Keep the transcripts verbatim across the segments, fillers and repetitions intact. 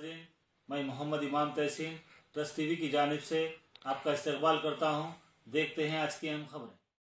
नाजरीन, मैं मोहम्मद इमाम तहसीन प्रेस टीवी की जानिब से आपका इस्तकबाल करता हूँ। देखते हैं आज की अहम खबरें।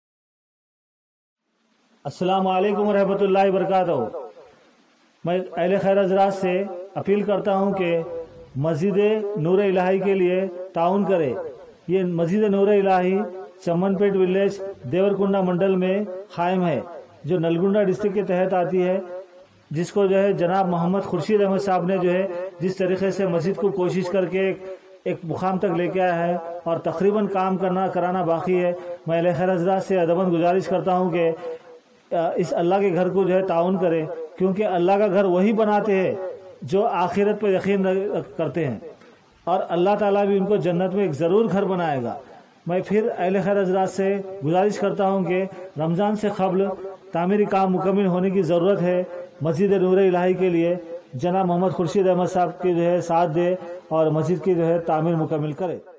अस्सलाम वालेकुम रहमतुल्लाहि बरकातहू। मैं अहले खैर हज़रात से अपील करता हूँ कि मस्जिद नूरे इलाही के लिए ताउन करे। ये मस्जिद नूरे इलाही चमनपेट विलेज देवर कोंडा मंडल में कायम है, जो नलगुंडा डिस्ट्रिक्ट के तहत आती है, जिसको जो है जनाब मोहम्मद खुर्शीद अहमद साहब ने जो है जिस तरीके से मस्जिद को कोशिश करके एक, एक मुकाम तक लेके आया है और तकरीबन काम करना कराना बाकी है। मैं अहले खैर हज़रात से अदबन गुजारिश करता हूँ कि इस अल्लाह के घर को जो है ताउन करें, क्योंकि अल्लाह का घर वही बनाते हैं जो आखिरत पर यकीन करते हैं, और अल्लाह ताला भी उनको जन्नत में एक ज़रूर घर बनाएगा। मैं फिर अहले खैर हज़रात से गुजारिश करता हूँ कि रमज़ान से क़ब्ल तामीरी काम मुकम्मल होने की ज़रूरत है। मस्जिद नूरे इलाही के लिए जनाब मोहम्मद खुर्शीद अहमद साहब के जो है साथ दे और मस्जिद की जो है तामीर मुकम्मल करे।